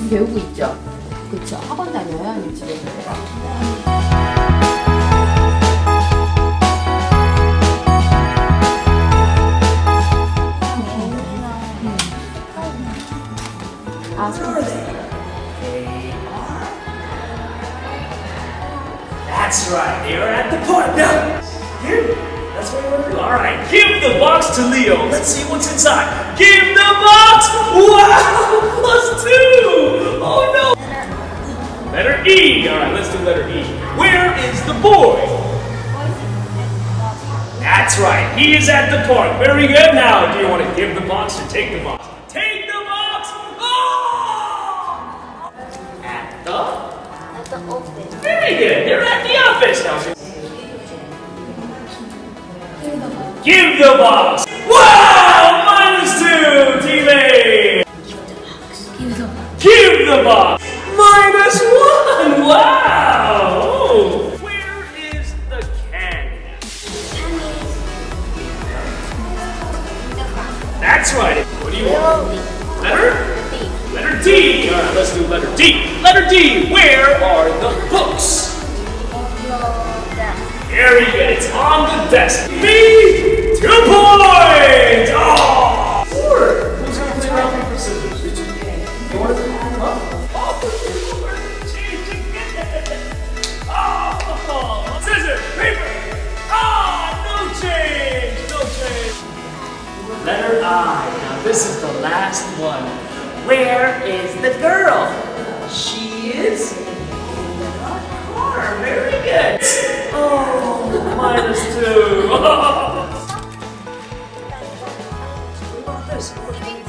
배우고 있죠? 그쵸? 학원 다녀요? 아니면 집에서 해요? 아, That's right, you're at the point. Now, here, that's what you want to do. All right, give the box to Leo. Let's see what's inside. Give the box! Wow, +2! Oh no! Letter E. All right, let's do letter E. Where is the boy? That's right, he is at the park. Very good. Now, do you want to give the box or take the box? Take the box! Oh! At the office. Very good. They're at the office now. Give the box. Wow! -2, Team A. Give the box. -1. Wow. Oh. Where is the canyon? That's right. What do you want? Letter D. All right, let's do letter D. Letter D. Where are the books? Very good. It's on the desk. Me, 2 points. Oh. 4. Who's gonna play rock paper scissors? You want to? Oh, change again. Oh, scissors, paper. Ah, no change. No change. Letter I. Now this is the last one. Where is the girl? She is in the car. Very good. Oh, -2. What about this?